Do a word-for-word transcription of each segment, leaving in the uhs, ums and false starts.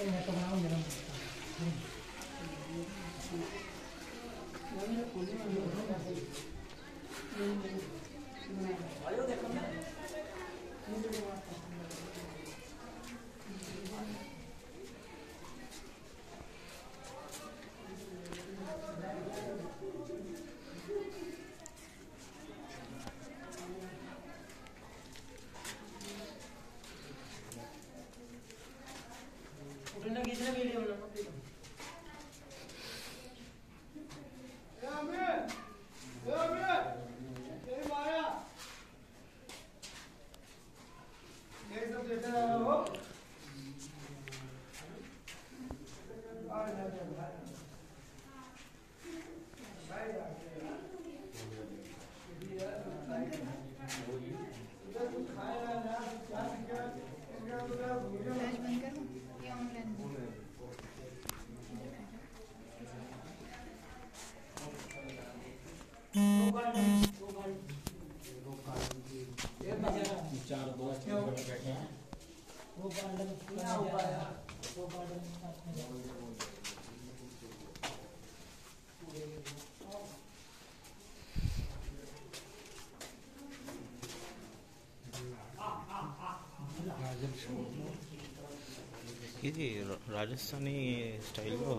चार दोस्त बैठे हैं वो गार्डन वो गार्डन ఇది రాజస్థానీ స్టైల్లో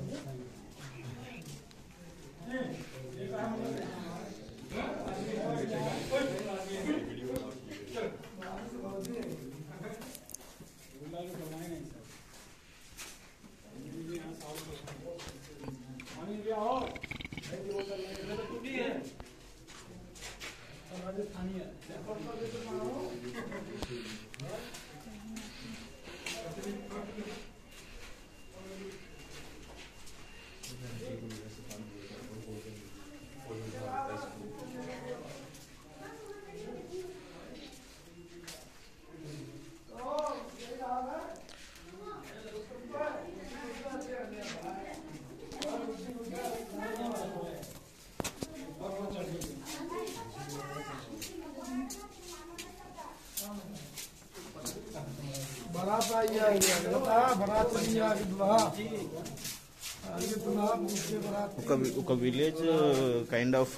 बारात आई है बता बारात नहीं आ गई दुआ आगे तो ना मुझे बारात ఒక ఒక విలేజ్ కైండ్ ఆఫ్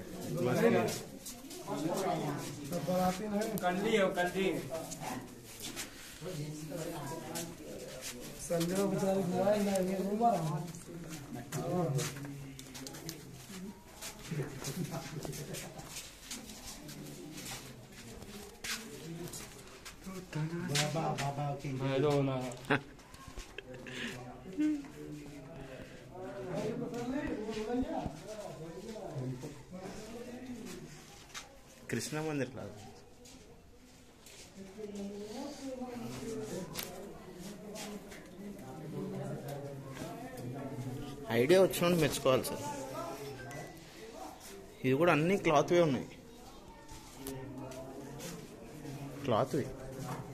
बाराती नहीं कंडी है कंडी संडे को बेचारे बुआ ना ये रुमा रहा बाबा बाबा की हेलो ना కృష్ణ మందిర్ లాగా ఐడియా వచ్చినోడు మెచ్చుకోవాలి సార్. ఇది కూడా అన్ని క్లాత్వే ఉన్నాయి, క్లాత్వే.